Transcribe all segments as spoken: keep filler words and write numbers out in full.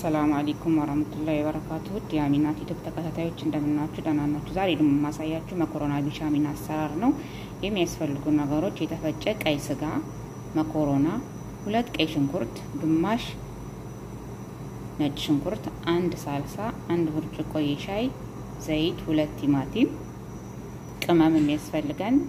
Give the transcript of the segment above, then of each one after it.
السلام عليكم ورحمة الله وبركاته. ዲያሚናት ተከታታዮች እንደምናችሁ ደህና ናችሁ? ዛሬ ደግሞ ማሳያችሁ መኮሮና ቢሻሚና አሰራር ነው። የሚያስፈልጉ ነገሮች የተፈጨ ቀይ ስጋ፣ መኮሮና፣ ሁለት ቀይ ሽንኩርት፣ ግማሽ ነጭ ሽንኩርት፣ አንድ ሳልሳ፣ አንድ ብርጭቆ የሻይ ዘይት፣ ሁለት ቲማቲም፣ ቅመም የሚያስፈልገን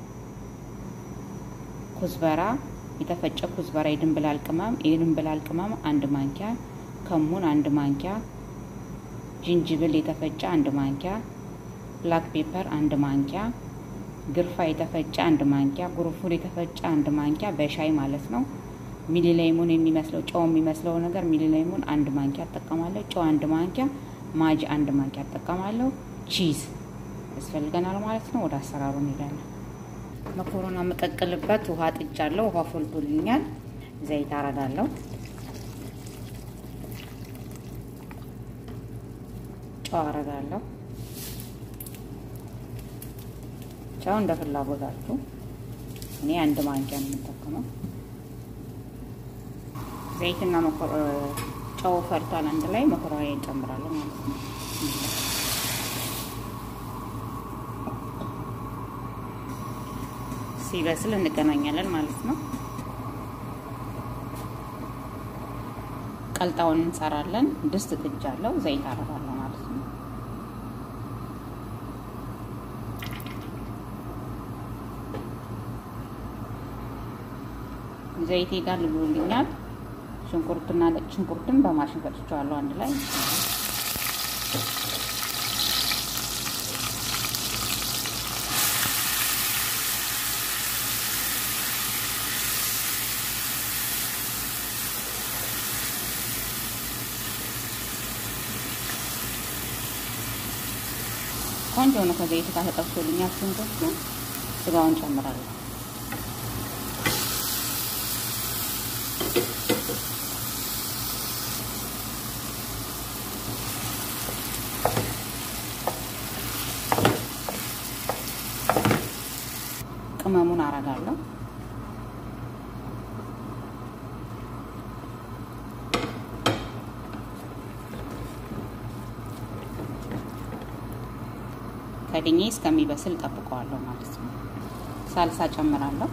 ኩዝበራ የተፈጨ ኩዝበራ፣ የድንብላል ቅመም የድንብላል ቅመም አንድ ማንኪያ፣ ከሙን አንድ ማንኪያ፣ ጅንጅብል የተፈጨ አንድ ማንኪያ፣ ብላክ ፔፐር አንድ ማንኪያ፣ ግርፋ የተፈጨ አንድ ማንኪያ፣ ጉርፉን የተፈጨ አንድ ማንኪያ በሻይ ማለት ነው። ሚሊ ሌሞን የሚመስለው ጨው የሚመስለው ነገር ሚሊ ሌሞን አንድ ማንኪያ ተጠቀማለሁ። ጨው አንድ ማንኪያ፣ ማጅ አንድ ማንኪያ ተጠቀማለሁ። ቺዝ ያስፈልገናል ማለት ነው። ወደ አሰራሩ እንሄዳለን። መኮሮና መቀቀልበት ውሃ ጥጃለሁ። ውሃ ፈልቶልኛል። ዘይት አረጋለሁ። ጨው አረጋለሁ። ጨው እንደ ፍላጎታችሁ። እኔ አንድ ማንኪያ ነው የምጠቀመው። ዘይትና ጨው ፈርቷል። አንድ ላይ መኮሮና እንጨምራለሁ ማለት ነው። ሲበስል እንገናኛለን ማለት ነው። ቀልጣውን እንሰራለን። ድስት ጥጃለሁ። ዘይት አረጋለሁ ማለት ነው። ዘይቴ ጋር ልብሎልኛል። ሽንኩርትና ነጭ ሽንኩርትን በማሽን ፈጭቼዋለሁ አንድ ላይ። ቆንጆ ነው። ከዘይት ጋር ተጠብሶልኛል ሽንኩርቱ። ስጋውን ጨምራለሁ። ቅመሙን አረጋለሁ። ከድኜ እስከሚበስል ጠብቀዋለሁ ማለት ነው። ሳልሳ ጨምራለሁ።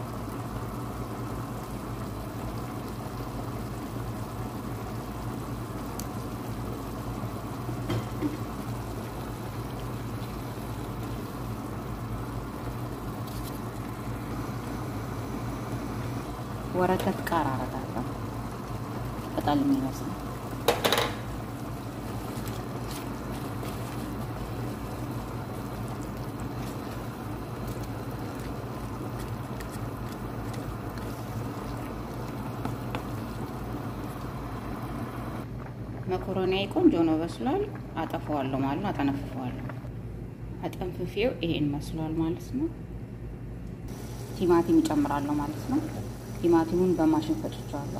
ወረቀት ቃር አረጋለሁ። ቅጠል የሚመስል መኮሮናዬ ቆንጆ ነው በስሏል። አጠፋዋለሁ ማለት ነው። አጠነፍፈዋለሁ። አጠንፍፌው ይሄን መስሏል ማለት ነው። ቲማቲም ጨምራለሁ ማለት ነው። ቲማቲሙን በማሽን ፈጭቼዋለሁ።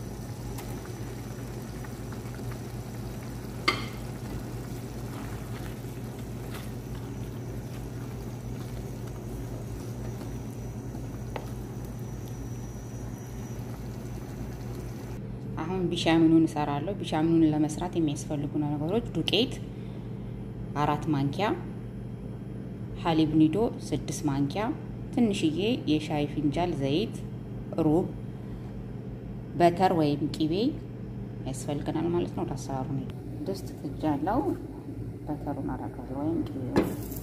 አሁን ቢሻሚኑን እሰራለሁ። ቢሻሚኑን ለመስራት የሚያስፈልጉ ነገሮች ዱቄት አራት ማንኪያ፣ ሐሊብ ኒዶ ስድስት ማንኪያ፣ ትንሽዬ የሻይ ፍንጃል ዘይት፣ ሩብ በተር ወይም ቂቤ ያስፈልገናል ማለት ነው። አሰራሩ ነው። ድስት ጥጃለሁ። በተሩን አረጋለሁ ወይም ቂቤው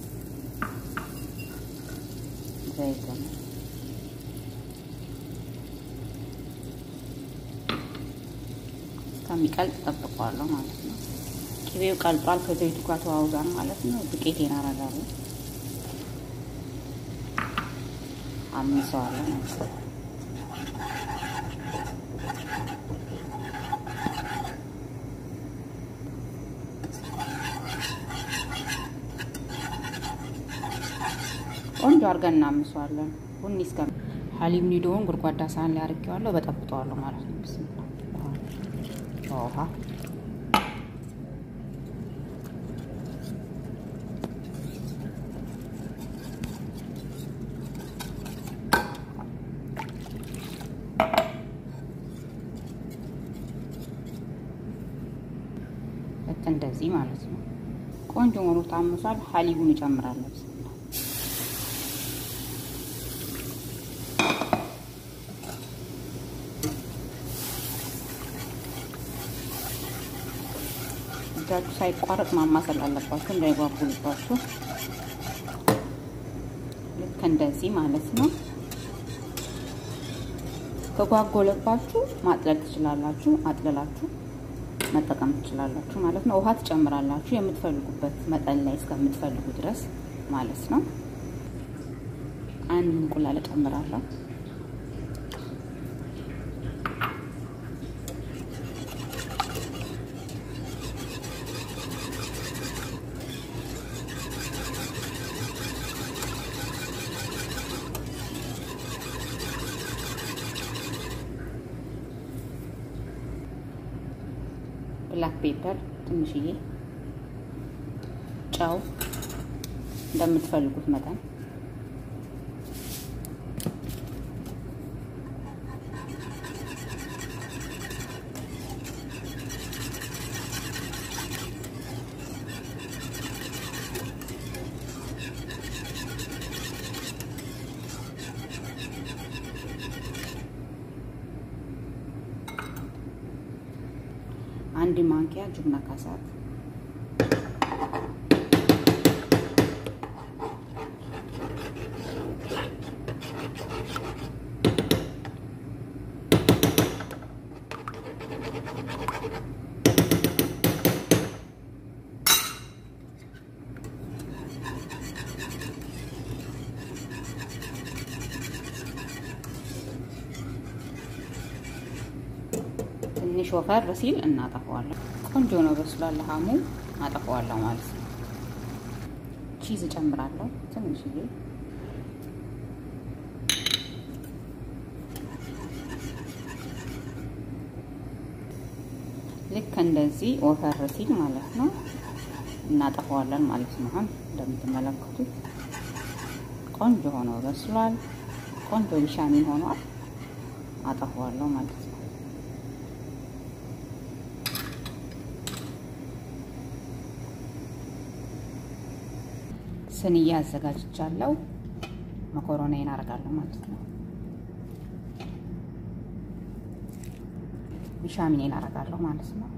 ዘይት ነው። ከሚቀልጥ ተጠብቀዋለሁ ማለት ነው። ቂቤው ቀልጧል። ከዘይቱ ጋር ተዋውዷል ማለት ነው። ዱቄቴን አረጋለሁ። አምሰዋለሁ ማለት ነው። ቆንጆ አድርገን እናምሰዋለን። ቡኒ እስከ ሐሊብ ኒዶውን ጉድጓዳ ሳህን ላይ አድርጌዋለሁ። በጠብጠዋለሁ ማለት ነው። ቢስሚላህ ውሃ እንደዚህ ማለት ነው። ቆንጆ ሆኖ ታምሷል። ሐሊቡን እጨምራለሁ። እጃችሁ ሳይቋረጥ ማማሰል አለባችሁ እንዳይጓጉልባችሁ። ልክ እንደዚህ ማለት ነው። ከጓጎለባችሁ ማጥለል ትችላላችሁ። አጥለላችሁ መጠቀም ትችላላችሁ ማለት ነው። ውሃ ትጨምራላችሁ የምትፈልጉበት መጠን ላይ እስከምትፈልጉ ድረስ ማለት ነው። አንድ እንቁላል እጨምራለሁ። ብላክ ፔፐር ትንሽዬ፣ ጨው እንደምትፈልጉት መጠን፣ አንድ ማንኪያ ጁብና ካሳት፣ ትንሽ ወፈር ሲል እናጠፋዋለን። ቆንጆ ነው በስሏል። ሀሙ አጠፋዋለሁ ማለት ነው። ቺዝ እጨምራለሁ ትንሽዬ። ልክ እንደዚህ ወፈር ሲል ማለት ነው እናጠፋዋለን ማለት ነው። አሁን እንደምትመለከቱት ቆንጆ ሆኖ በስሏል። ቆንጆ ቢሻሚን ሆኗል። አጠፋዋለሁ ማለት ነው። ስንያ አዘጋጅቻለሁ። መኮሮኒን አደርጋለሁ ማለት ነው። ቢሻሚኔን አደርጋለሁ ማለት ነው።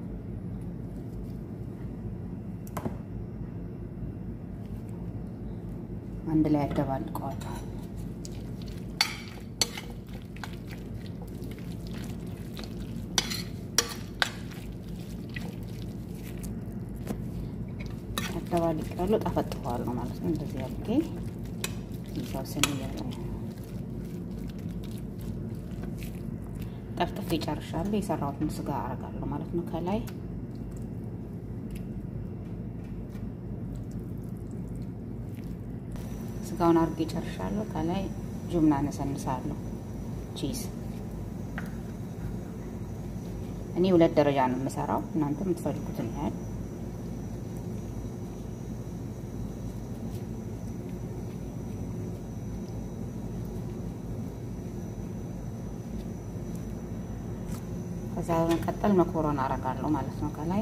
አንድ ላይ አደባልቀዋለሁ። አደባልቀዋለሁ፣ ጠፈጥፈዋለሁ ማለት ነው። እንደዚህ አድርጌ ይሳው ስንያ ላይ ጠፍጥፌ ጨርሻለሁ። የሰራሁትን ስጋ አደርጋለሁ ማለት ነው። ከላይ ስጋውን አድርጌ ጨርሻለሁ። ከላይ ጁብና ነሰንሳለሁ። ቺዝ እኔ ሁለት ደረጃ ነው የምሰራው። እናንተ የምትፈልጉትን ያህል ከዛ በመቀጠል መኮሮኒ አደርጋለሁ ማለት ነው። ከላይ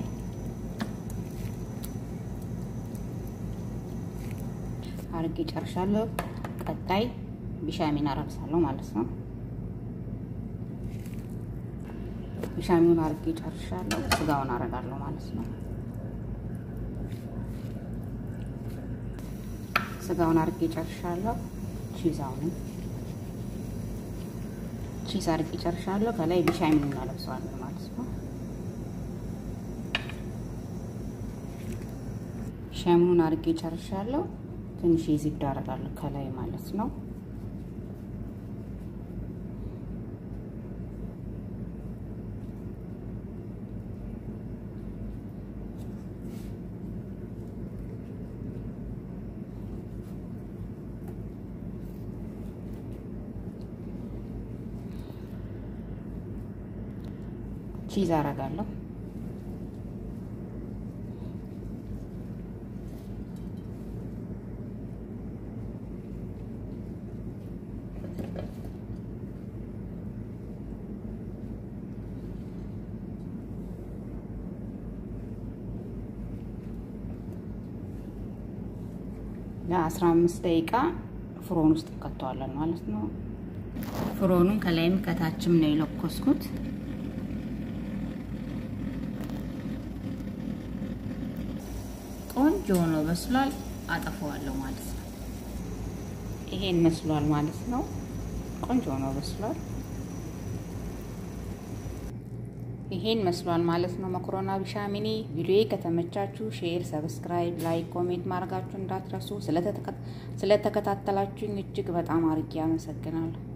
አድርጌ ጨርሻለሁ። ቀጣይ ቢሻሚን አረግሳለሁ ማለት ነው። ቢሻሚኑን አድርጌ ጨርሻለሁ። ስጋውን አደርጋለሁ ማለት ነው። ስጋውን አድርጌ ጨርሻለሁ። ቺዛውን ቺዝ አድርጌ ጨርሻለሁ። ከላይ ቢሻሚኑን አለብሰዋለሁ ማለት ነው። ቢሻሚኑን አድርጌ ጨርሻለሁ። ትንሽ ዝብዳ አደርጋለሁ ከላይ ማለት ነው። ቺዝ አደርጋለሁ። ለአስራ አምስት ደቂቃ ፍሮን ውስጥ ከተዋለን ማለት ነው። ፍሮኑን ከላይም ከታችም ነው የለኮስኩት። ቆንጆ ነው በስሏል። አጠፋዋለሁ ማለት ነው። ይሄን መስሏል ማለት ነው። ቆንጆ ነው በስሏል። ይሄን መስሏል ማለት ነው። መኮሮና ቢሻሚኒ ቪዲዮዬ ከተመቻችሁ ሼር፣ ሰብስክራይብ፣ ላይክ፣ ኮሜንት ማድረጋችሁ እንዳትረሱ። ስለተከታተላችሁኝ እጅግ በጣም አርጌ አመሰግናለሁ።